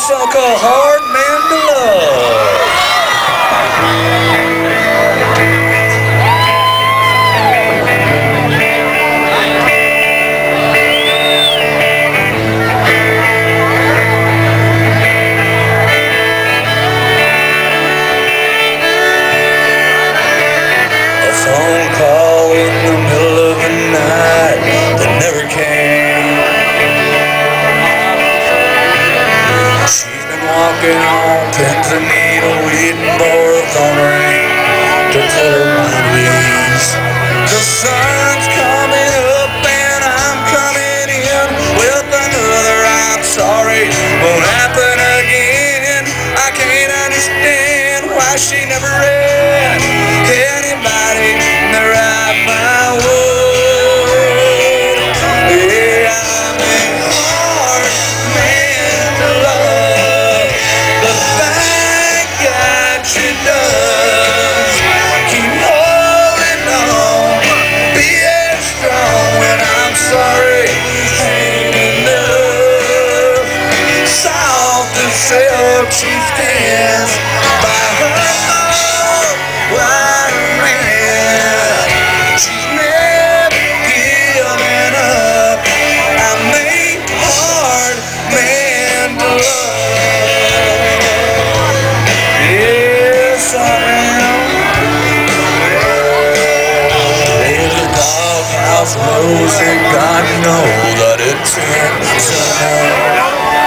song called Hard Man to Love. A phone call in the middle of the night that never came. She's been walking on pins and needles, waiting for a phone ring to put her mind at ease. The sun's coming up and I'm coming in with another I'm sorry won't happen again. I can't understand why she never read anybody in the right my wood. Yeah, I'm a hard man to love. The fact that she does keep holding on, being strong when I'm sorry ain't enough. Soft as silk she stands by her own wide man. She's never given up. I'm a hard man to love. Yes, I am. There's a doghouse rose and God knows that it's in somehow.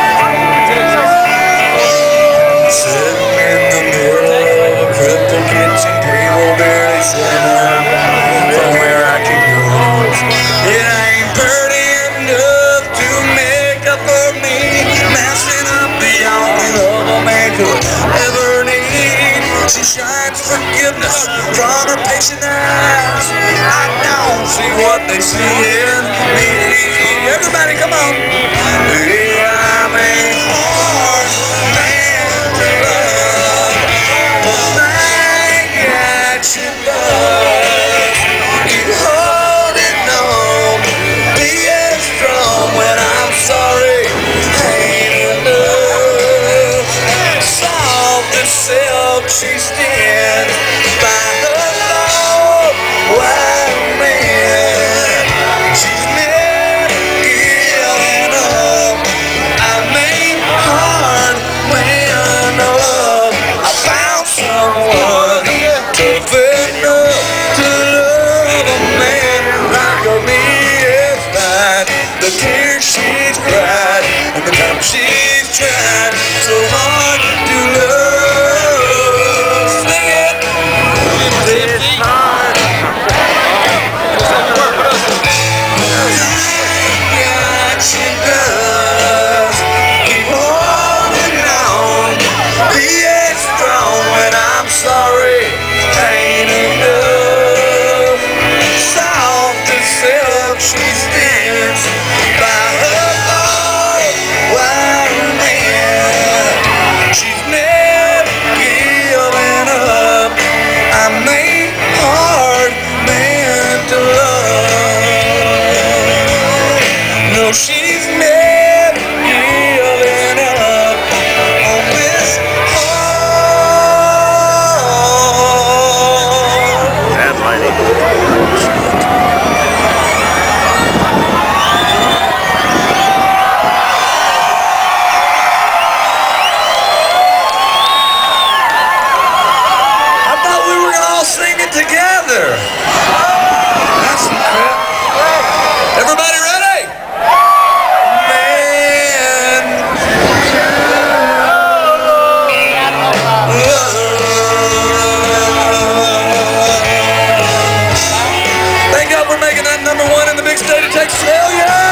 Sitting in the middle of a crippled kitchen table, barely sitting from where I can go. It ain't pretty enough to make up for me, messing up the only love a man could ever need. She shines forgiveness from her patient eyes. I don't see what they see in me. Everybody, come on. Yeah, I'm a hard man to love. The thing that she does, keep holding on, being strong when I'm sorry ain't enough. Soft as silk she stands by her long white man. She's never given up. I'm a hard man to love. I found someone tough enough to love a man like me. It's fine. The tears she's cried and the time she's tried so hard to love. Sing it. It's hard. Yeah, she does. Keep holding on, being strong when I'm sorry ain't enough. Soft as silk she stands by her long white man. She's never given up. I'm a hard man to love. No, she's never given up on this heart. That's mighty. I thought we were gonna all sing it together. That's some crap. Everybody ready? Man. Thank God we're making that #1 in the big state of Texas. Hell yeah!